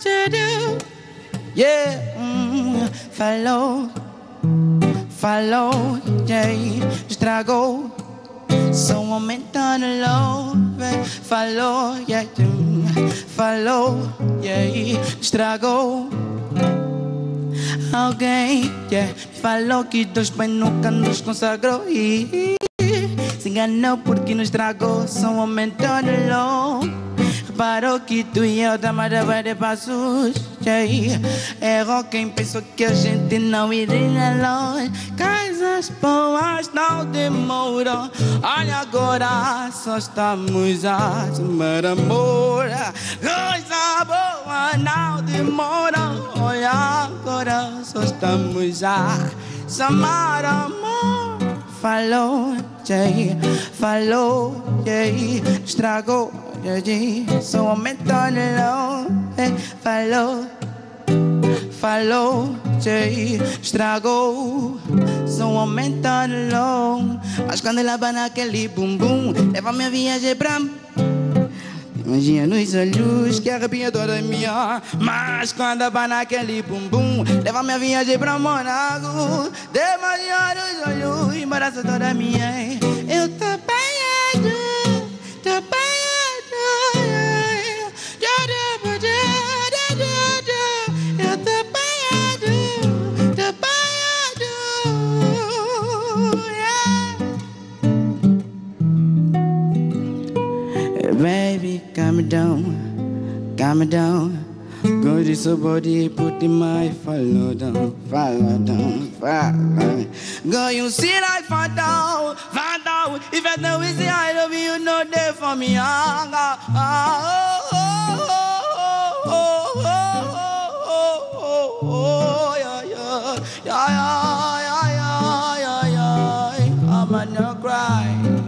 to do. Yeah, falou, falou, yeah, estragou. Só aumentando love, falou, yeah, falou, yeah, estragou. Alguém, yeah, falou que Deus Pai nunca nos consagrou e se enganou porque nos estragou. Só aumentando love. Reparou que tu e eu da maravilha de passos, yeah. Errou quem pensou que a gente não iria longe. Coisas boas não demoram. Olha agora, só estamos a amar amor. Coisa boa não demora. Olha agora, só estamos a amar amor. Falou, yeah, falou, yeah, estragou. Só aumentando falou, falou, estragou. Só aumentando. Mas quando ela vai naquele bumbum, leva-me a viagem pra... Imagina nos olhos que arrepia toda a minha. Mas quando vai naquele bumbum, leva-me a viagem pra Monaco. Demasiado nos olhos, embaraça toda a minha. Eu tô banhado, tô banhado. Baby, calm down, calm down. Go to somebody, put in my follow down, follow down, follow. Go, you see like fall down, fall down. If I know it's the I love you, no there for me. I'm gonna cry.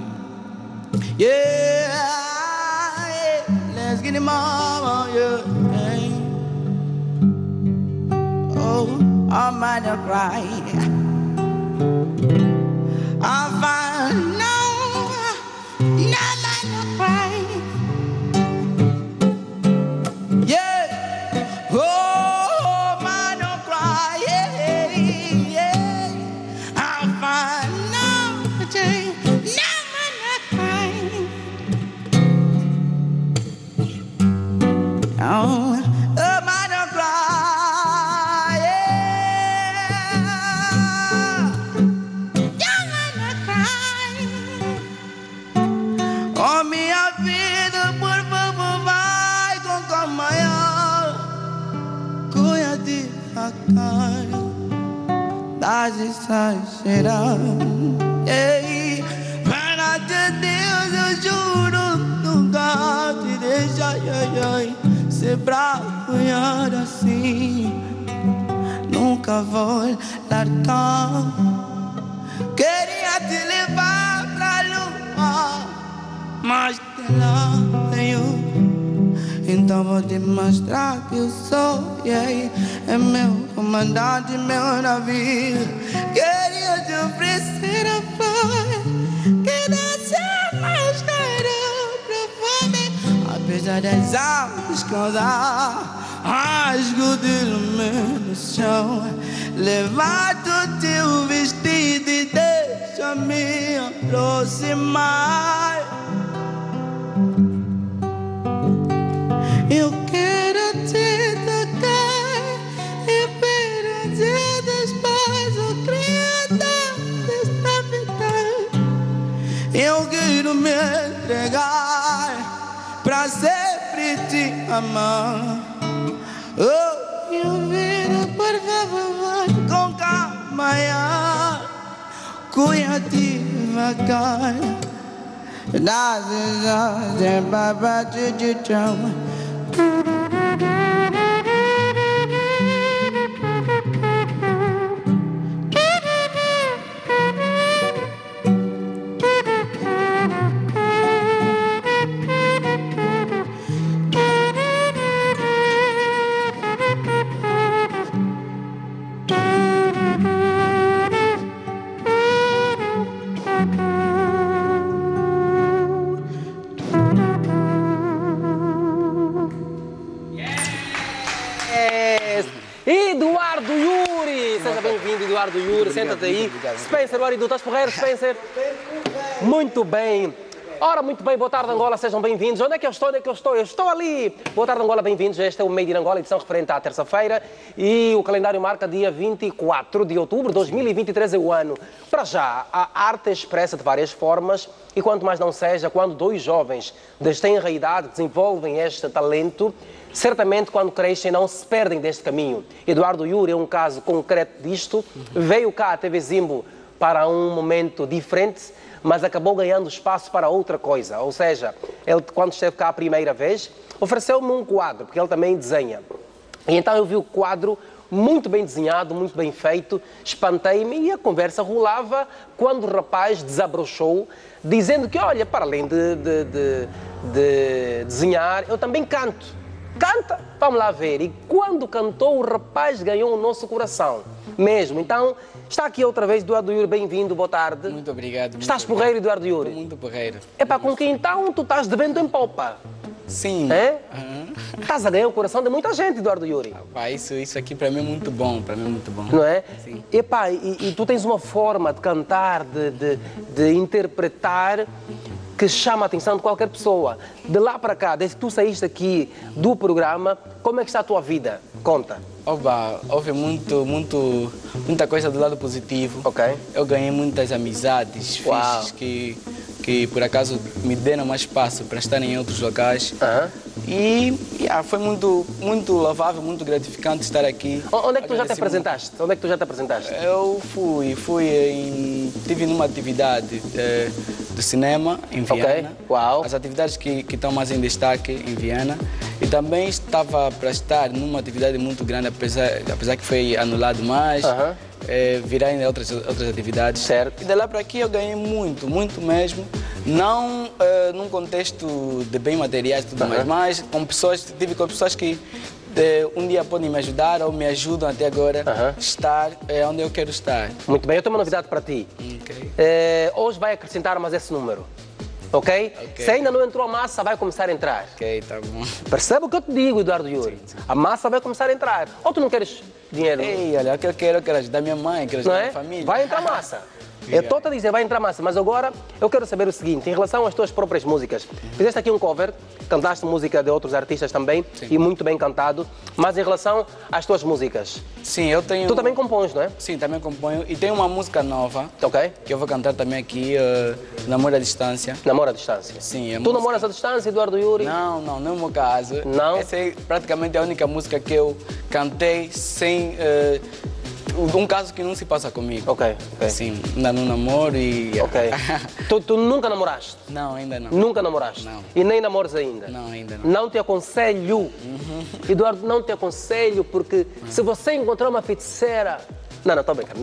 Yeah. Let's get him on, yeah. Oh, I'm gonna cry. I find no, not gonna cry. Yeah. Oh, I'm gonna cry. Yeah, yeah. I find no, not gonna cry. Oh, I'm gonna cry, yeah. You're gonna cry. Oh, minha vida, por favor, vai com calma. Cuida devagar, das exagerando. Ei, perante Deus, eu juro, nunca te deixar, ser bravo e assim, nunca vou largar. Queria te levar pra lua, mas te lá eu. Então vou te mostrar que eu sou, yeah, é meu comandante, meu navio. Queria te oferecer a flor que desce mais caro, profundo. Apesar das almas causar rasgo de lume no chão, levanta o teu vestido e deixa-me aproximar. Eu quero te tocar e perante después o Criador desta vida. Eu quero me entregar pra sempre te amar. Oh, minha vida, por favor, com calma, cuida devagar. Das de baba de chão. Yes! Eduardo Yuri! Seja bem-vindo, Eduardo Yuri. Senta-te aí. Spencer, o Aridu, estás porreiro, Spencer? Muito bem. Ora, muito bem, boa tarde, Angola, sejam bem-vindos. Onde é que eu estou? Onde é que eu estou? Eu estou ali! Boa tarde, Angola, bem-vindos. Este é o Made in Angola, edição referente à terça-feira. E o calendário marca dia 24 de outubro de 2023, é o ano. Para já, a arte expressa de várias formas e quanto mais não seja, quando dois jovens desde a idade desenvolvem este talento, certamente quando crescem não se perdem deste caminho. Eduardo Yuri é um caso concreto disto. Veio cá à TV Zimbo para um momento diferente, mas acabou ganhando espaço para outra coisa. Ou seja, ele, quando esteve cá a primeira vez, ofereceu-me um quadro, porque ele também desenha. E então eu vi o quadro muito bem desenhado, muito bem feito, espantei-me e a conversa rolava quando o rapaz desabrochou, dizendo que, olha, para além de desenhar, eu também canto. Canta, vamos lá ver. E quando cantou, o rapaz ganhou o nosso coração. Mesmo. Então, está aqui outra vez, Eduardo Yuri, bem-vindo, boa tarde. Muito obrigado. Estás porreiro, Eduardo Yuri? Estou muito porreiro. Epá, com quem então tu estás de vento em popa? Sim. É? Estás a ganhar o coração de muita gente, Eduardo Yuri. Pá, isso aqui para mim é muito bom, para mim é muito bom. Não é? Sim. Epá, e tu tens uma forma de cantar, de interpretar, que chama a atenção de qualquer pessoa. De lá para cá, desde que tu saíste aqui do programa, como é que está a tua vida? Conta. Oba, houve muita coisa do lado positivo. Ok. Eu ganhei muitas amizades fixes que por acaso me deram mais espaço para estar em outros locais. E foi muito louvável, muito gratificante estar aqui. Onde é que tu já te apresentaste? Onde é que tu já te apresentaste? Eu estive numa atividade de cinema em Viena. Uau. As atividades que estão mais em destaque em Viena. E também estava para estar numa atividade muito grande, apesar que foi anulado mais. Virar em outras atividades. Certo. E de lá para aqui eu ganhei muito mesmo. Não num contexto de bem materiais e tudo mais, mas tive com pessoas que um dia podem me ajudar ou me ajudam até agora a estar onde eu quero estar. Muito bem, eu tenho uma novidade para ti. Okay. Hoje vai acrescentar mais esse número. Ok? Se ainda não entrou a massa, vai começar a entrar. Ok, tá bom. Percebe o que eu te digo, Eduardo Yuri? Sim. A massa vai começar a entrar. Ou tu não queres dinheiro? Ei, olha, eu quero ajudar minha mãe, quero ajudar minha família. Vai entrar massa. Eu estou a dizer, vai entrar massa, mas agora eu quero saber o seguinte, em relação às tuas próprias músicas. Fizeste aqui um cover, cantaste música de outros artistas também, e muito bem cantado, mas em relação às tuas músicas. Sim, eu tenho... Tu também compões, não é? Sim, também componho. E tenho uma música nova, que eu vou cantar também aqui, Namoro à Distância. Namoro à Distância? Sim. Tu namoras à distância, Eduardo Yuri? Não é o meu caso. Não? Essa é praticamente a única música que eu cantei sem... um caso que não se passa comigo. Ok. Sim, ainda não namoro e... Ok. Tu nunca namoraste? Não, ainda não. Nunca namoraste? Não. E nem namoras ainda? Não, ainda não. Não te aconselho. Eduardo, não te aconselho porque se você encontrar uma feiticeira... Não, estou brincando.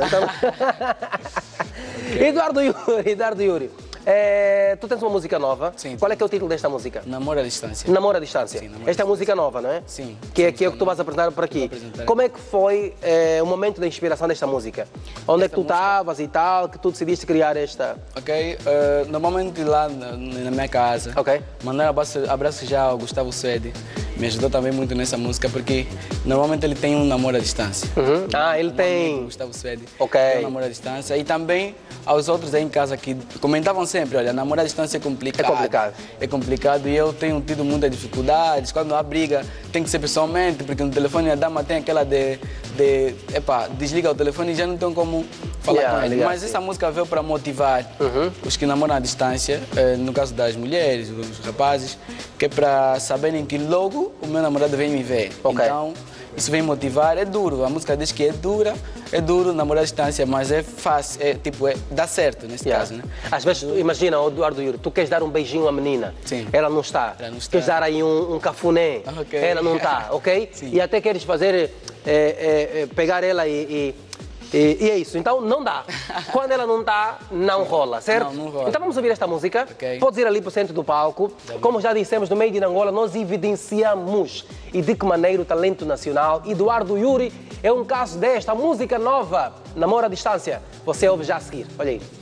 Eduardo Yuri. Tu tens uma música nova. Sim. Qual é que é o título desta música? Namoro à Distância. Namoro à Distância. Sim, Namoro à Esta é a música nova, não é? Sim. Que é o que tu vais apresentar por aqui. Apresentar. Como é que foi o momento da inspiração desta música? Onde é que tu estavas e tal, que tu decidiste criar esta? Ok. Normalmente lá na minha casa. Ok. Mandar abraço já ao Gustavo Suede. Me ajudou também muito nessa música porque normalmente ele tem um namoro à distância. Ele tem... Gustavo Suede. Ok. Tem um namoro à distância. E também aos outros aí em casa que comentavam sempre, olha, namorar à distância é complicado. É complicado. É complicado e eu tenho tido muitas dificuldades. Quando há briga tem que ser pessoalmente, porque no telefone a dama tem aquela desliga o telefone e já não tem como falar com ele. Mas essa música veio para motivar os que namoram à distância, no caso das mulheres, os rapazes, que é para saberem que logo o meu namorado vem me ver. Okay. Então, isso vem motivar, é duro. A música diz que é duro namorar à distância, mas é fácil, dá certo nesse caso, né? Às vezes, imagina, Eduardo Yuri, tu queres dar um beijinho à menina, sim. Ela não está. Queres dar aí um cafuné, ela não está, ok? Sim. E até queres fazer, pegar ela e é isso, então não dá. Quando ela não está, não rola, certo? Não rola. Então vamos ouvir esta música. Okay. Podes ir ali para o centro do palco. Como já dissemos, no Made in Angola, nós evidenciamos e de que maneira o talento nacional. Eduardo Yuri é um caso desta música nova, Namoro à Distância. Você ouve já a seguir. Olha aí.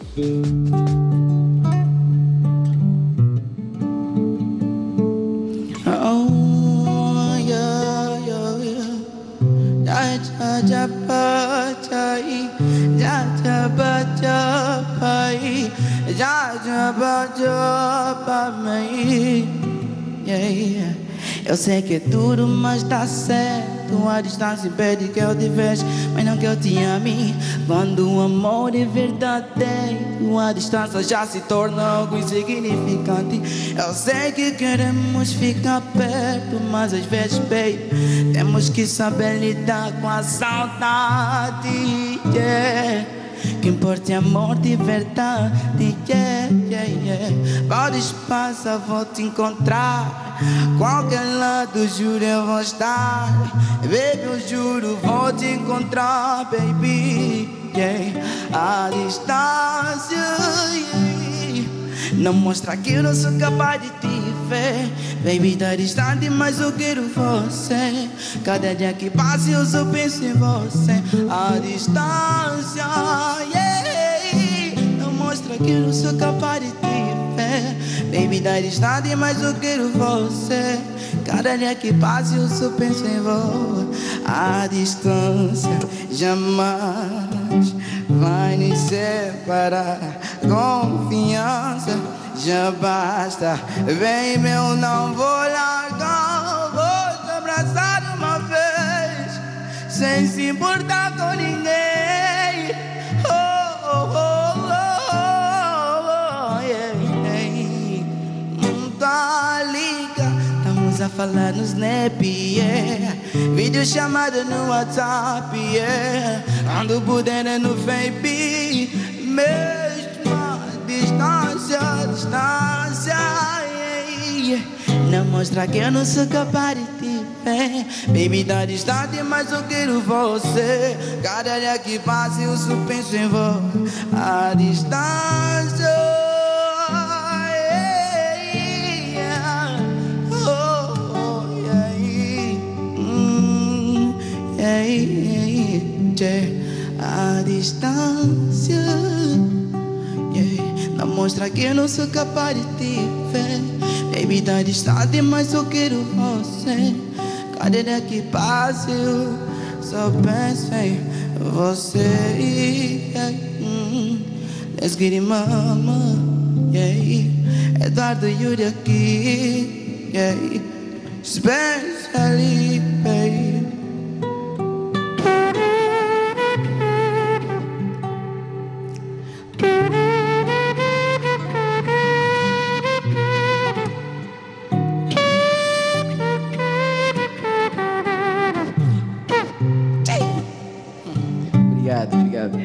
Eu sei que é duro, mas dá certo. A distância impede que eu te veja, mas não que eu te ame. Quando o amor é verdadeiro, a distância já se torna algo insignificante. Eu sei que queremos ficar perto, mas às vezes, baby, temos que saber lidar com a saudade. Que importa é amor de verdade. Podes passar, vou te encontrar. Qualquer lado, juro, eu vou estar. Baby, eu juro, vou te encontrar, baby. A distância não mostra que eu não sou capaz de te ver. Baby, tá distante, mas eu quero você. Cada dia que passa eu só penso em você. A distância não mostra que eu não sou capaz de te ver. Baby, tá distante, mas eu quero você. Cada dia que passa eu só penso em você. A distância jamais vai nos separar. Confiança já basta, baby, eu não vou largar. Vou te abraçar uma vez, sem se importar com ninguém. Tá liga, estamos a falar no Snap, vídeo chamada no WhatsApp, ando puder no Vape, mesma distância, não mostra que eu não sou capaz de te ver. Baby, tá distante, mas eu quero você. Cada dia que passa eu só penso em você. A distância a distância não mostra que eu não sou capaz de te ver. Baby, tá distante, mas eu quero você. Cada dia que passa eu só penso em você. Let's get it, mama. Eduardo Yuri aqui, especially, baby. Obrigado.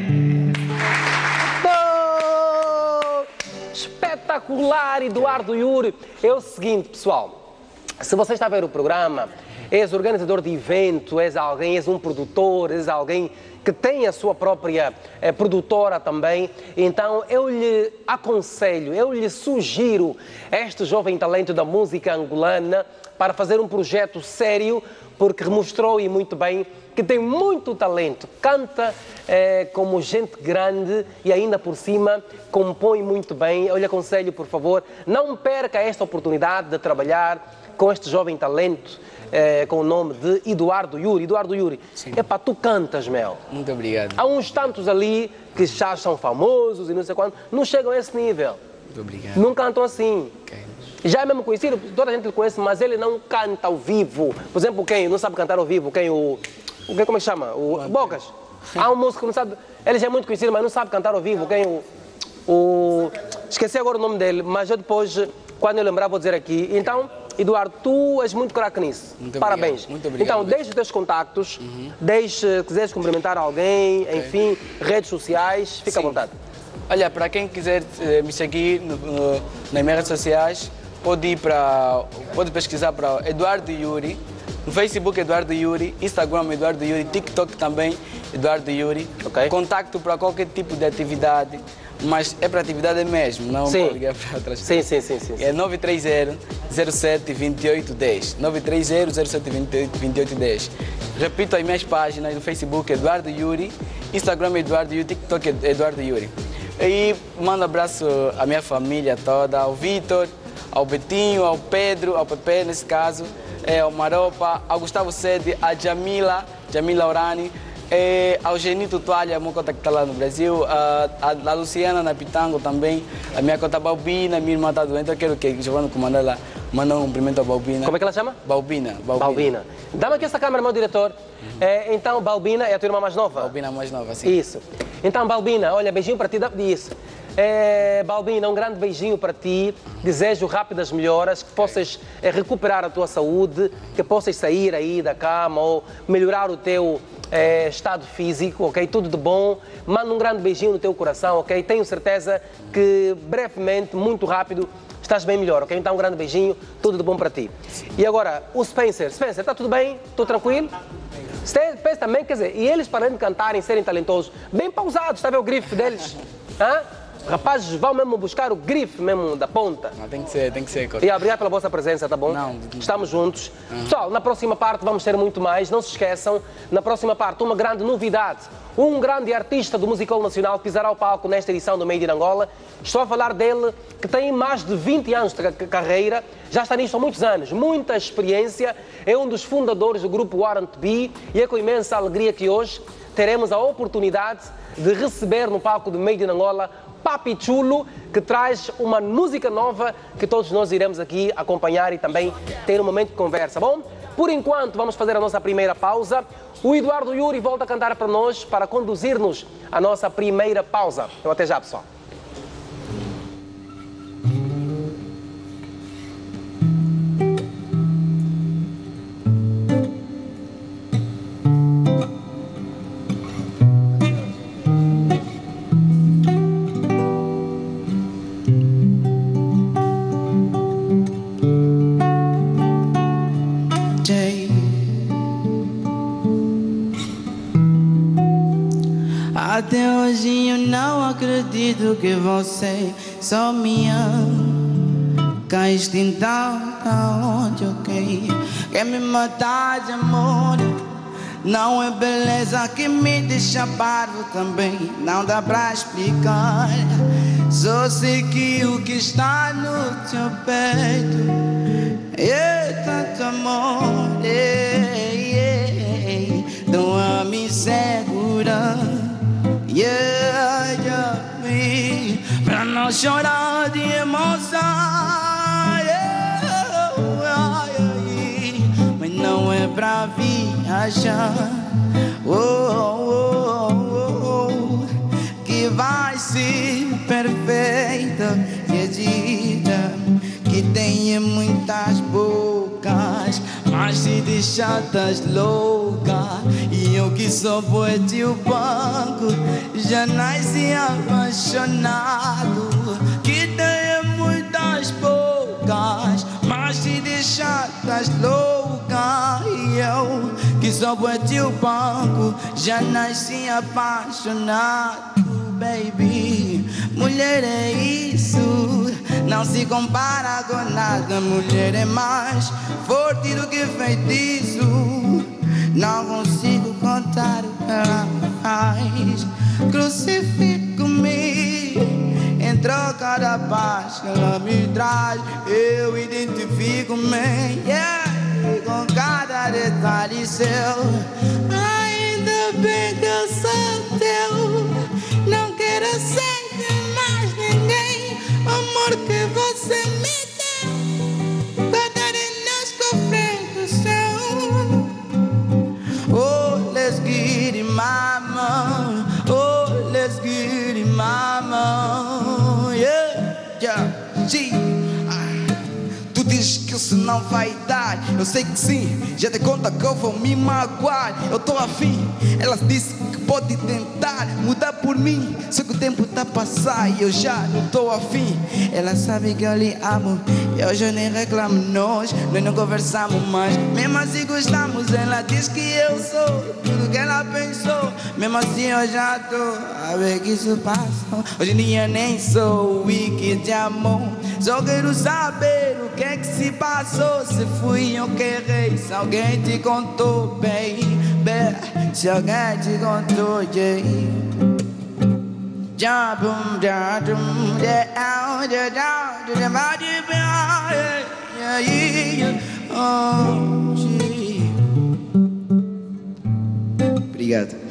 Espetacular, Eduardo Yuri. É o seguinte, pessoal, se você está a ver o programa, és organizador de evento, és um produtor, és alguém que tem a sua própria produtora também, então eu lhe aconselho, eu lhe sugiro este jovem talento da música angolana para fazer um projeto sério, porque mostrou e muito bem que tem muito talento, canta como gente grande e ainda por cima compõe muito bem. Eu lhe aconselho, por favor, não perca esta oportunidade de trabalhar com este jovem talento, com o nome de Eduardo Yuri. Eduardo Yuri, epá, tu cantas, meu. Muito obrigado. Há uns tantos ali que já são famosos e não sei quanto, não chegam a esse nível. Muito obrigado. Não cantam assim. Okay. Já é mesmo conhecido, toda a gente lhe conhece, mas ele não canta ao vivo. Por exemplo, quem não sabe cantar ao vivo, como é que chama? O Bocas. Há um músico que não sabe, ele já é muito conhecido, mas não sabe cantar ao vivo. Esqueci agora o nome dele, mas eu depois, quando eu lembrar, vou dizer aqui. Então, Eduardo, tu és muito craque nisso. Muito Parabéns. Muito obrigado. Então, deixa os teus contactos, se quiseres cumprimentar alguém, enfim, redes sociais, fica à vontade. Olha, para quem quiser me seguir nas minhas redes sociais, pode pesquisar para Eduardo Yuri, no Facebook Eduardo Yuri, Instagram Eduardo Yuri, TikTok também Eduardo Yuri. Okay. Contacto para qualquer tipo de atividade, mas é para atividade mesmo, não para ligar para outras coisas. Sim. É 930 07 28 10. 930 07 28 10. Repito as minhas páginas no Facebook Eduardo Yuri, Instagram Eduardo Yuri, TikTok Eduardo Yuri. E mando um abraço à minha família toda, ao Vitor, ao Betinho, ao Pedro, ao Pepe nesse caso, ao Maropa, ao Gustavo Sede, a Jamila, Jamil Laurani, ao Genito Toalha, a minha conta que está lá no Brasil, a Luciana na Pitango também, a minha conta Balbina, minha irmã está doente, eu quero que Giovanni comandar lá, mandar um cumprimento a Balbina. Como é que ela chama? Balbina. Balbina. Dá-me aqui essa câmera, meu diretor. Então, Balbina é a tua irmã mais nova? Balbina mais nova, sim. Isso. Então, Balbina, olha, beijinho para ti, isso. Balbina, um grande beijinho para ti, desejo rápidas melhoras, que possas recuperar a tua saúde, que possas sair aí da cama ou melhorar o teu estado físico, ok? Tudo de bom, manda um grande beijinho no teu coração, ok? Tenho certeza que brevemente, muito rápido, estás bem melhor, ok? Então um grande beijinho, tudo de bom para ti. E agora, o Spencer. Spencer, está tudo bem? Tudo tranquilo? Spencer também, quer dizer, e eles parando de cantarem, serem talentosos, bem pausados, está a ver o grife deles? Hã? Rapazes vão mesmo buscar o grife mesmo da ponta. Não, tem que ser, E obrigado pela vossa presença, tá bom? Não. Estamos juntos. Pessoal, na próxima parte vamos ter muito mais. Não se esqueçam, na próxima parte, uma grande novidade. Um grande artista do musical nacional pisará o palco nesta edição do Made in Angola. Estou a falar dele, que tem mais de 20 anos de carreira, já está nisto há muitos anos, muita experiência, é um dos fundadores do grupo Warrant B e é com imensa alegria que hoje teremos a oportunidade de receber no palco do Made in Angola Papi Chulo, que traz uma música nova que todos nós iremos aqui acompanhar e também ter um momento de conversa. Bom, por enquanto vamos fazer a nossa primeira pausa. O Eduardo Yuri volta a cantar para nós para conduzir-nos à nossa primeira pausa. Então até já, pessoal. Até hoje eu não acredito que você só me ama. Caíste então aonde eu caí. Quer me matar de amor. Não é beleza que me deixa parvo também. Não dá pra explicar. Só sei que o que está no teu peito é tanto amor. Não a me segurar. Me, pra não chorar de emoção. Mas não é pra viajar. Que vai ser perfeita e dita, que tem muitas bocas, mas se deixadas louca. E eu que sou poeta e o banco, já nasci apaixonado. Que tem muitas bocas, mas se deixadas louca. E eu que sou poeta e o banco, já nasci apaixonado. Baby, mulher é isso, não se compara com nada. Mulher é mais forte do que feitiço. Não consigo contar o que ela faz. Crucifico-me em troca da paz que ela me traz. Eu identifico-me com cada detalhe seu. Ainda bem que eu sou teu. Não quero ser de mais ninguém. O amor que você me deu, guardarei nas cofres do céu. Oh, let's get it, mama. Oh, let's get it, mama. Yeah. Tu dizes que isso não vai dar. Eu sei que sim, já te conta que eu vou me magoar. Eu tô afim, ela disse que pode tentar mudar por mim, só que o tempo tá a passar e eu já não tô afim. Ela sabe que eu lhe amo e eu já nem reclamo. Nós não conversamos mais, mesmo assim gostamos. Ela diz que eu sou tudo que ela pensou. Mesmo assim eu já tô a ver que isso passou. Hoje em dia nem sou o que te amou. Só quero saber o que é que se passou. Se fui eu que errei, se alguém te contou, baby. Se alguém te contou, yeah. Jabum, jabum, yeah, yeah. Oh, gee. obrigado.